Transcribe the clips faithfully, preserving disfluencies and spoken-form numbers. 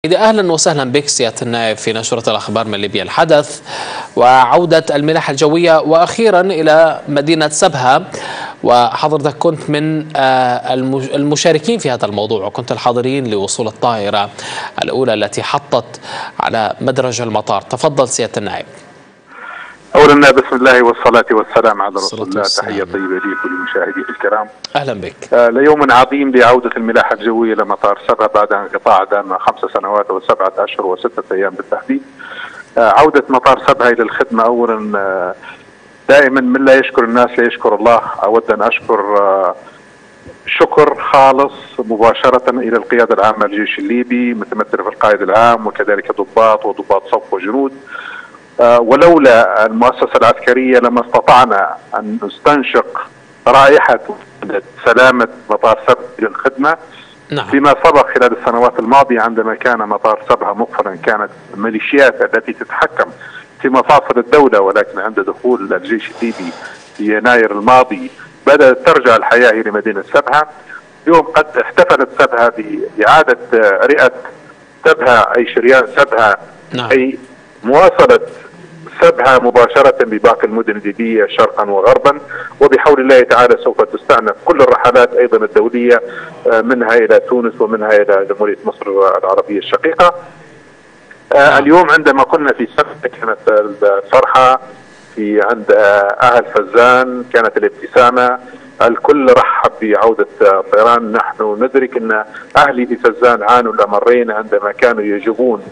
إذا أهلا وسهلا بك سيادة النائب في نشرة الأخبار من ليبيا. الحدث وعودة الملاحة الجوية وأخيرا إلى مدينة سبها، وحضرتك كنت من المشاركين في هذا الموضوع وكنت الحاضرين لوصول الطائرة الأولى التي حطت على مدرج المطار. تفضل سيادة النائب. أولا بسم الله والصلاة والسلام على رسول الله. تحية طيبة لكل المشاهدين الكرام. أهلا بك. آه ليوم عظيم لعودة الملاحة الجوية لمطار سبها بعد انقطاع دام خمس سنوات وسبعة أشهر وستة أيام بالتحديد. آه عودة مطار سبها إلى الخدمة أولا آه دائما من لا يشكر الناس لا يشكر الله. أود أن أشكر آه شكر خالص مباشرة إلى القيادة العامة للجيش الليبي متمثلة في القائد العام وكذلك ضباط وضباط صف وجنود. ولولا المؤسسة العسكرية لما استطعنا أن نستنشق رائحة سلامة مطار سبها إلى الخدمة. نعم. فيما سبق خلال السنوات الماضية عندما كان مطار سبها مقفلا كانت الميليشيات التي تتحكم في مفاصل الدولة، ولكن عند دخول الجيش الليبي في يناير الماضي بدأت ترجع الحياة إلى مدينة سبها. اليوم قد احتفلت سبها بإعادة رئة سبها أي شريان سبها. نعم. أي مواصلة سبها مباشرة بباقي المدن الليبية شرقا وغربا، وبحول الله تعالى سوف تستأنف كل الرحلات أيضا الدولية منها إلى تونس ومنها إلى جمهورية مصر العربية الشقيقة. اليوم عندما كنا في سبها كانت الفرحة في عند أهل فزان، كانت الابتسامة، الكل رحب بعودة الطيران. نحن ندرك أن أهلي في فزان عانوا الأمرين عندما كانوا يجبون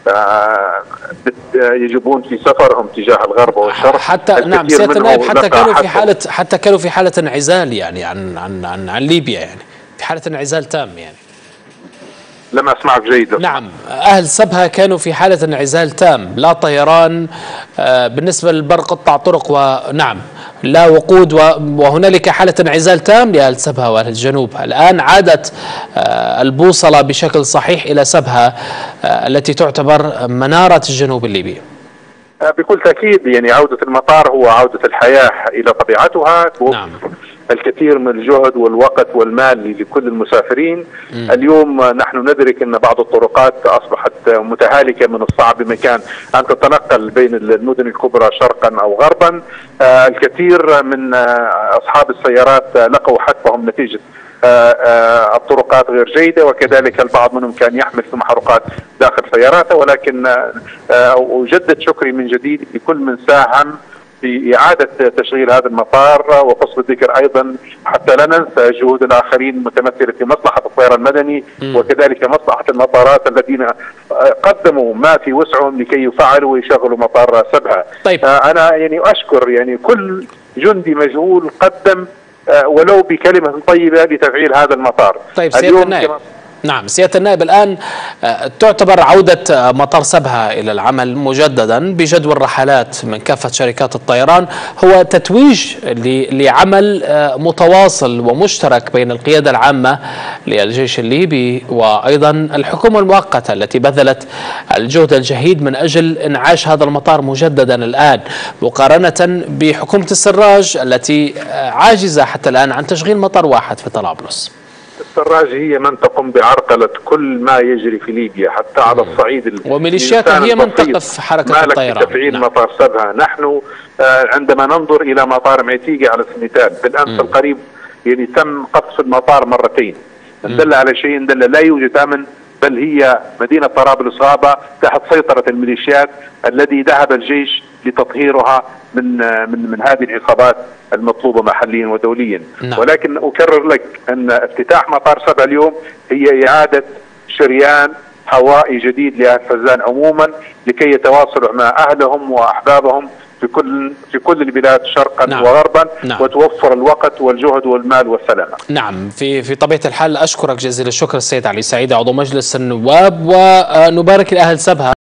يجبون في سفرهم تجاه الغرب والشرق. حتى نعم سيادة النائب حتى كانوا في حالة حتى كانوا في حالة انعزال يعني عن عن عن, عن ليبيا، يعني في حالة انعزال تام. يعني لم أسمعك جيدا. نعم، أهل سبها كانوا في حالة انعزال تام، لا طيران بالنسبة للبر قطع طرق، ونعم لا وقود، وهنالك حالة انعزال تام لأهل سبها وأهل الجنوب. الآن عادت البوصلة بشكل صحيح إلى سبها التي تعتبر منارة الجنوب الليبي. بكل تأكيد يعني عودة المطار هو عودة الحياة إلى طبيعتها. نعم. الكثير من الجهد والوقت والمال لكل المسافرين. م. اليوم نحن ندرك أن بعض الطرقات أصبحت متهالكة، من الصعب بمكان أن تتنقل بين المدن الكبرى شرقا أو غربا. آه الكثير من آه أصحاب السيارات آه لقوا حتفهم نتيجة آه آه الطرقات غير جيدة، وكذلك البعض منهم كان يحمل في محروقات داخل سياراته. ولكن آه آه أجدد شكري من جديد لكل من ساهم في إعادة تشغيل هذا المطار، وقصد الذكر أيضا حتى لا ننسى جهود الآخرين المتمثلة في مصلحة الطيران المدني م. وكذلك مصلحة المطارات الذين قدموا ما في وسعهم لكي يفعلوا ويشغلوا مطار سبها. طيب. أنا يعني أشكر يعني كل جندي مجهول قدم ولو بكلمة طيبة لتفعيل هذا المطار. طيب سيادة النائب. نعم سيادة النائب، الآن تعتبر عودة مطار سبها إلى العمل مجددا بجدول رحلات من كافة شركات الطيران هو تتويج لعمل متواصل ومشترك بين القيادة العامة للجيش الليبي وأيضا الحكومة المؤقتة التي بذلت الجهد الجهيد من أجل إنعاش هذا المطار مجددا الآن، مقارنة بحكومة السراج التي عاجزة حتى الآن عن تشغيل مطار واحد في طرابلس. السراج هي من تقوم بعرقلة كل ما يجري في ليبيا حتى على الصعيد وميليشياتها هي من تقف حركة الطيران. تفعيل نعم. مطار سبها. نحن عندما ننظر إلى مطار معتيقة على سبيل المثال بالأمس القريب يعني تم قصف المطار مرتين. ندل على شيء ندل لا يوجد أمن، بل هي مدينة طرابلس غابة تحت سيطرة الميليشيات الذي ذهب الجيش لتطهيرها من من من هذه العصابات المطلوبة محليا ودوليا. نعم. ولكن أكرر لك أن افتتاح مطار سبها اليوم هي إعادة شريان هوائي جديد لأهل فزان عموما لكي يتواصلوا مع أهلهم وأحبابهم في كل في كل البلاد شرقا نعم. وغربا. نعم. وتوفر الوقت والجهد والمال والسلامة. نعم. في في طبيعة الحال أشكرك جزيل الشكر السيد علي سعيد عضو مجلس النواب، ونبارك لأهل سبها.